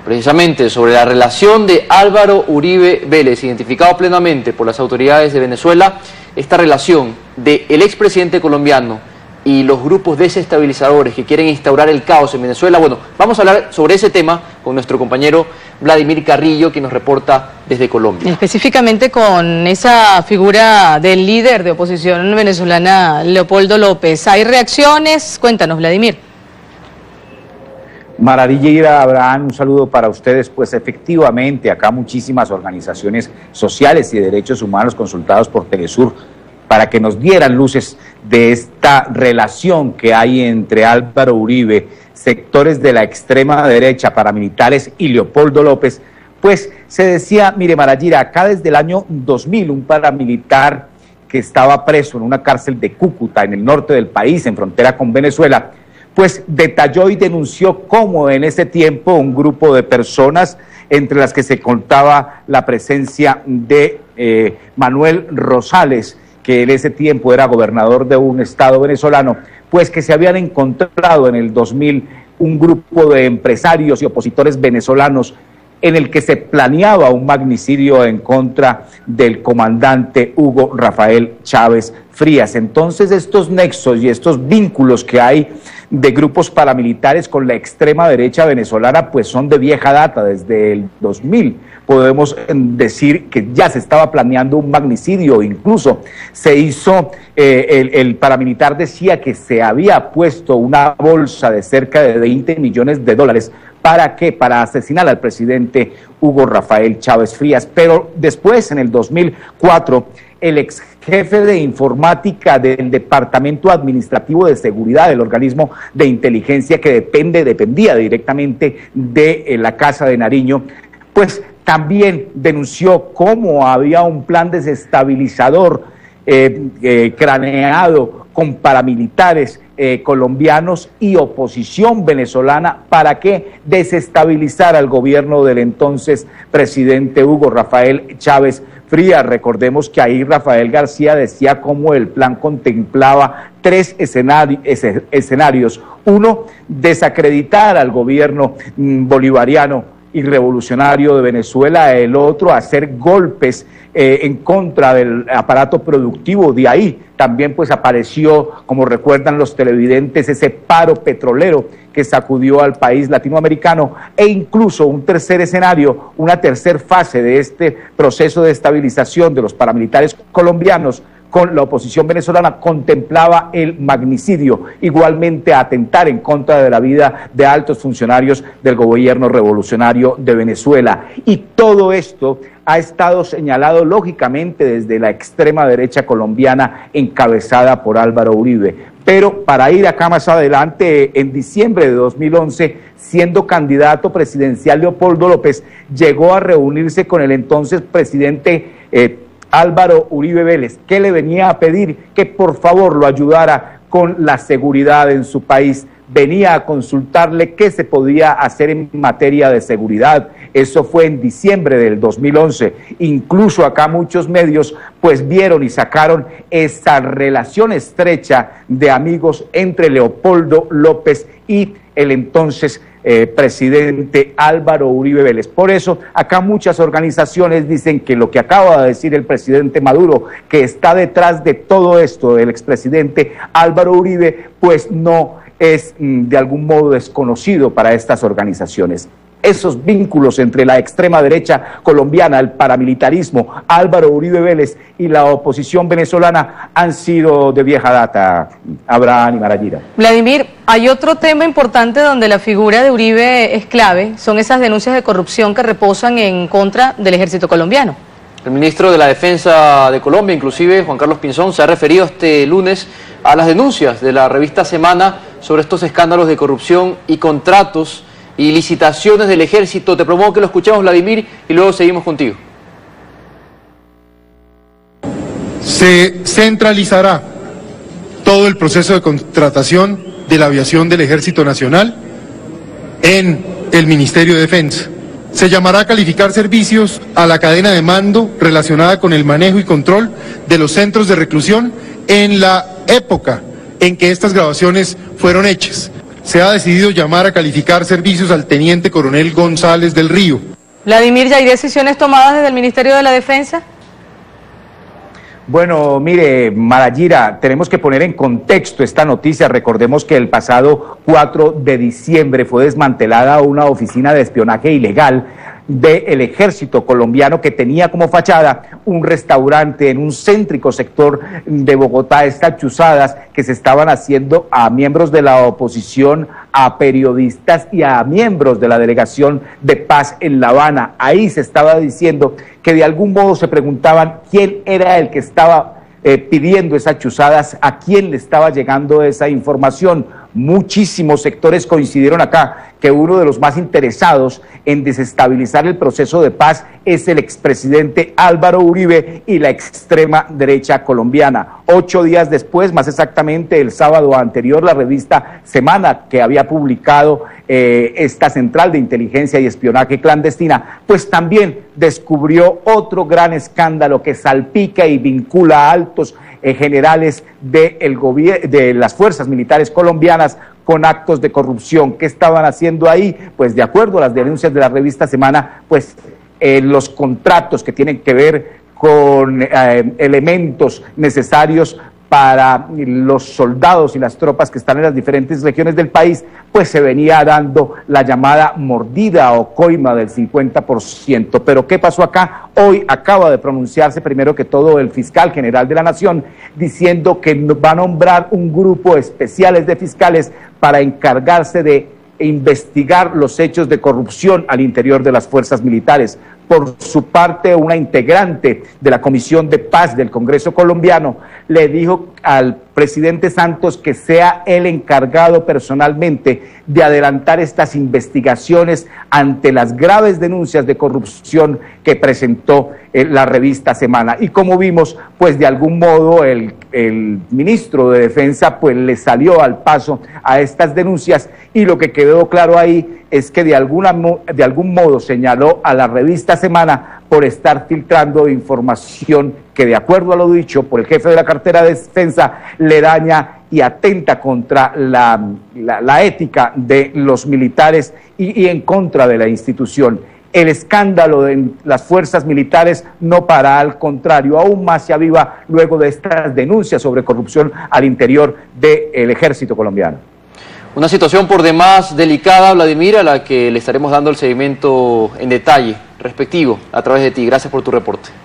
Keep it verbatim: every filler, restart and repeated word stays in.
precisamente sobre la relación de Álvaro Uribe Vélez, identificado plenamente por las autoridades de Venezuela, esta relación del expresidente colombiano y los grupos desestabilizadores que quieren instaurar el caos en Venezuela. Bueno, vamos a hablar sobre ese tema con nuestro compañero Vladimir Carrillo, que nos reporta desde Colombia. Específicamente con esa figura del líder de oposición venezolana, Leopoldo López. ¿Hay reacciones? Cuéntanos, Vladimir. Maravilla, Abraham, un saludo para ustedes. Pues efectivamente, acá muchísimas organizaciones sociales y de derechos humanos consultados por Telesur para que nos dieran luces de esta relación que hay entre Álvaro Uribe, sectores de la extrema derecha, paramilitares y Leopoldo López. Pues se decía, mire Marayira, acá desde el año dos mil un paramilitar que estaba preso en una cárcel de Cúcuta, en el norte del país, en frontera con Venezuela, pues detalló y denunció cómo en ese tiempo un grupo de personas, entre las que se contaba la presencia de eh, Manuel Rosales, que en ese tiempo era gobernador de un estado venezolano, pues que se habían encontrado en el dos mil un grupo de empresarios y opositores venezolanos en el que se planeaba un magnicidio en contra del comandante Hugo Rafael Chávez Frías. Entonces estos nexos y estos vínculos que hay de grupos paramilitares con la extrema derecha venezolana pues son de vieja data, desde el dos mil. Podemos decir que ya se estaba planeando un magnicidio, incluso se hizo, eh, el, el paramilitar decía que se había puesto una bolsa de cerca de veinte millones de dólares. ¿Para qué? Para asesinar al presidente Hugo Rafael Chávez Frías. Pero después, en el dos mil cuatro, el ex jefe de informática del Departamento Administrativo de Seguridad del organismo de inteligencia que depende, dependía directamente de eh, la Casa de Nariño, pues también denunció cómo había un plan desestabilizador eh, eh, craneado con paramilitares eh, colombianos y oposición venezolana para que desestabilizara al gobierno del entonces presidente Hugo Rafael Chávez Frías. Recordemos que ahí Rafael García decía cómo el plan contemplaba tres escenari escenarios. Uno, desacreditar al gobierno mm, bolivariano y revolucionario de Venezuela. El otro, hacer golpes eh, en contra del aparato productivo. De ahí también pues apareció, como recuerdan los televidentes, ese paro petrolero que sacudió al país latinoamericano, e incluso un tercer escenario, una tercer fase de este proceso de estabilización de los paramilitares colombianos con la oposición venezolana, contemplaba el magnicidio, igualmente atentar en contra de la vida de altos funcionarios del gobierno revolucionario de Venezuela. Y todo esto ha estado señalado lógicamente desde la extrema derecha colombiana encabezada por Álvaro Uribe. Pero para ir acá más adelante, en diciembre de dos mil once, siendo candidato presidencial, Leopoldo López llegó a reunirse con el entonces presidente eh, Álvaro Uribe Vélez, que le venía a pedir que por favor lo ayudara con la seguridad en su país. Venía a consultarle qué se podía hacer en materia de seguridad. Eso fue en diciembre del dos mil once. Incluso acá muchos medios pues vieron y sacaron esa relación estrecha de amigos entre Leopoldo López y el entonces eh, presidente Álvaro Uribe Vélez. Por eso acá muchas organizaciones dicen que lo que acaba de decir el presidente Maduro, que está detrás de todo esto del expresidente Álvaro Uribe, pues no es mm, de algún modo desconocido para estas organizaciones. Esos vínculos entre la extrema derecha colombiana, el paramilitarismo, Álvaro Uribe Vélez y la oposición venezolana han sido de vieja data, Abraham y Marayira. Vladimir, hay otro tema importante donde la figura de Uribe es clave, son esas denuncias de corrupción que reposan en contra del ejército colombiano. El ministro de la Defensa de Colombia, inclusive Juan Carlos Pinzón, se ha referido este lunes a las denuncias de la revista Semana sobre estos escándalos de corrupción y contratos y licitaciones del ejército. Te propongo que lo escuchemos, Vladimir, y luego seguimos contigo. Se centralizará todo el proceso de contratación de la aviación del Ejército Nacional en el Ministerio de Defensa. Se llamará a calificar servicios a la cadena de mando relacionada con el manejo y control de los centros de reclusión en la época en que estas grabaciones fueron hechas. se ha decidido llamar a calificar servicios al teniente coronel González del Río. Vladimir, ¿ya hay decisiones tomadas desde el Ministerio de la Defensa? Bueno, mire, Marayira, tenemos que poner en contexto esta noticia. Recordemos que el pasado cuatro de diciembre fue desmantelada una oficina de espionaje ilegal del ejército colombiano que tenía como fachada un restaurante en un céntrico sector de Bogotá. Estas chuzadas que se estaban haciendo a miembros de la oposición, a periodistas y a miembros de la delegación de paz en La Habana. Ahí se estaba diciendo que de algún modo se preguntaban quién era el que estaba eh, pidiendo esas chuzadas, a quién le estaba llegando esa información. Muchísimos sectores coincidieron acá que uno de los más interesados en desestabilizar el proceso de paz es el expresidente Álvaro Uribe y la extrema derecha colombiana. Ocho días después, más exactamente el sábado anterior, la revista Semana, que había publicado eh, esta central de inteligencia y espionaje clandestina, pues también descubrió otro gran escándalo que salpica y vincula a altos eh, generales de, el de las fuerzas militares colombianas con actos de corrupción. ¿Qué estaban haciendo ahí? Pues de acuerdo a las denuncias de la revista Semana, pues eh, los contratos que tienen que ver con eh, elementos necesarios para los soldados y las tropas que están en las diferentes regiones del país, pues se venía dando la llamada mordida o coima del cincuenta por ciento. Pero ¿qué pasó acá? Hoy acaba de pronunciarse primero que todo el fiscal general de la Nación diciendo que va a nombrar un grupo especial de fiscales para encargarse de investigar los hechos de corrupción al interior de las fuerzas militares. Por su parte, una integrante de la Comisión de Paz del Congreso colombiano le dijo al presidente Santos que sea el encargado personalmente de adelantar estas investigaciones ante las graves denuncias de corrupción que presentó eh, la revista Semana. Y como vimos, pues de algún modo el, el ministro de Defensa pues le salió al paso a estas denuncias, y lo que quedó claro ahí es que de, alguna, de algún modo señaló a la revista Semana por estar filtrando información que, de acuerdo a lo dicho por el jefe de la cartera de Defensa, le daña y atenta contra la, la, la ética de los militares y, y en contra de la institución. El escándalo de las fuerzas militares no para, al contrario, aún más se aviva luego de estas denuncias sobre corrupción al interior del ejército colombiano. Una situación por demás delicada, Vladimir, a la que le estaremos dando el seguimiento en detalle respectivo a través de ti. Gracias por tu reporte.